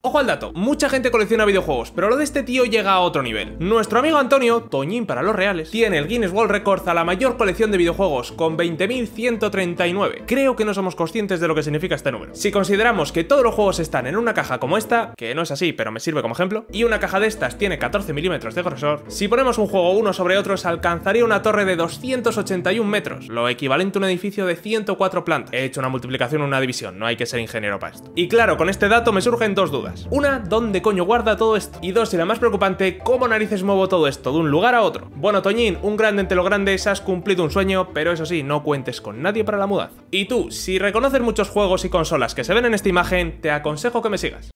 Ojo al dato, mucha gente colecciona videojuegos, pero lo de este tío llega a otro nivel. Nuestro amigo Antonio, Toñín para los reales, tiene el Guinness World Records a la mayor colección de videojuegos, con 20.139. Creo que no somos conscientes de lo que significa este número. Si consideramos que todos los juegos están en una caja como esta, que no es así, pero me sirve como ejemplo, y una caja de estas tiene 14 milímetros de grosor, si ponemos un juego uno sobre otro, se alcanzaría una torre de 281 metros, lo equivalente a un edificio de 104 plantas. He hecho una multiplicación, una división, no hay que ser ingeniero para esto. Y claro, con este dato me surgen dos dudas. Una, ¿dónde coño guarda todo esto? Y dos, y la más preocupante, ¿cómo narices muevo todo esto de un lugar a otro? Bueno, Toñín, un grande entre los grandes, has cumplido un sueño, pero eso sí, no cuentes con nadie para la mudanza. Y tú, si reconoces muchos juegos y consolas que se ven en esta imagen, te aconsejo que me sigas.